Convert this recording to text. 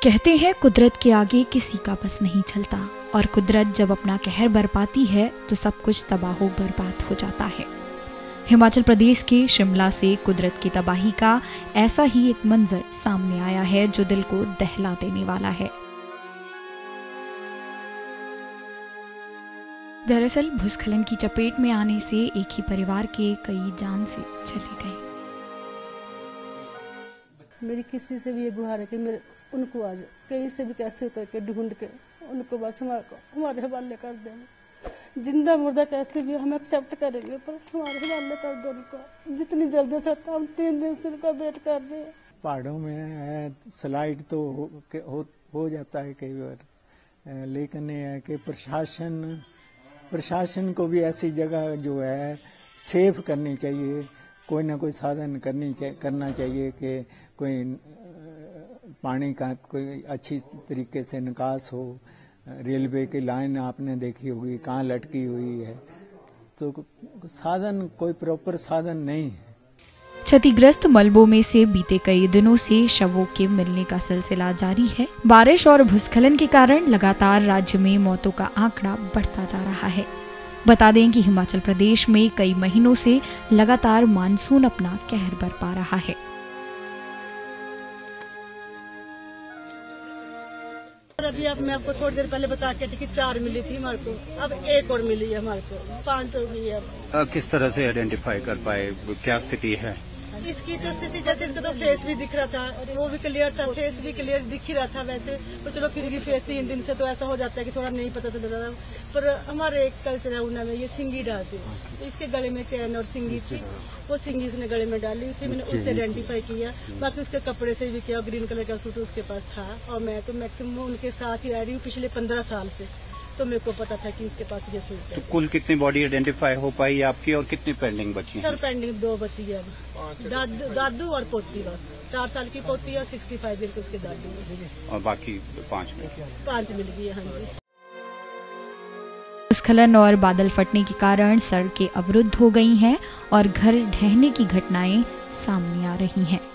कहते हैं कुदरत के आगे किसी का बस नहीं चलता और कुदरत जब अपना कहर बरपाती है तो सब कुछ तबाह बर्बाद हो जाता है। हिमाचल प्रदेश के शिमला से कुदरत की तबाही का ऐसा ही एक मंजर सामने आया है जो दिल को दहला देने वाला है। दरअसल भूस्खलन की चपेट में आने से एक ही परिवार के कई जान से चले गए। मेरी किसी से भी ये गुहार है कि मेरे उनको आज कहीं से भी कैसे करके ढूंढ के उनको बस हमारे हवाले कर देना। जिंदा मुर्दा कैसे भी हम एक्सेप्ट करेंगे, पर हमारे हवाले कर दो उनको जितनी जल्दी से। हम 3 दिन से उनका वेट कर रहे हैं। पहाड़ों में स्लाइड तो हो जाता है कई बार, लेकिन ये है कि प्रशासन को भी ऐसी जगह जो है सेफ करनी चाहिए, कोई ना कोई साधन करना चाहिए कि कोई पानी का कोई अच्छी तरीके से निकास हो। रेलवे की लाइन आपने देखी होगी कहाँ लटकी हुई है, तो साधन कोई प्रॉपर साधन नहीं है। क्षतिग्रस्त मलबों में से बीते कई दिनों से शवों के मिलने का सिलसिला जारी है। बारिश और भूस्खलन के कारण लगातार राज्य में मौतों का आंकड़ा बढ़ता जा रहा है। बता दें कि हिमाचल प्रदेश में कई महीनों से लगातार मानसून अपना कहर बरपा रहा है। अभी अब मैं आपको थोड़ी देर पहले बता के कि 4 मिली थी हमारे को, अब 1 और मिली है हमारे को, 5 हो गई है अब। किस तरह से आइडेंटिफाई कर पाए, क्या स्थिति है इसकी? तो स्थिति जैसे इसका तो फेस भी दिख रहा था, वो भी क्लियर था, फेस भी क्लियर दिख ही रहा था वैसे, तो चलो फिर भी फेस 3 दिन से तो ऐसा हो जाता है कि थोड़ा नहीं पता चल रहा था। पर हमारे एक कल्चर है उन्ना में ये सिंगी डालती है, तो इसके गले में चैन और सिंगी थी, वो सिंगी उसने गले में डाली थी। मैंने उससे आइडेंटिफाई किया, बाकी उसके कपड़े से भी किया। ग्रीन कलर का सूट उसके पास था और मैं तो मैक्सिमम उनके साथ ही रह रही हूँ पिछले 15 साल से, तो मेरे को पता था कि उसके पास ये सूट है। तो कुल कितनी बॉडी आइडेंटिफाई हो पाई आपकी और कितनी पेंडिंग बची? सर पेंडिंग 2 बची है अब, दादू और पोती, बस 4 साल की पोती और 65 दिन की उसके दादू, और बाकी 5 मिल गई है। हाँ जी। भूस्खलन और बादल फटने के कारण सड़कें अवरुद्ध हो गई हैं और घर ढहने की घटनाएं सामने आ रही हैं।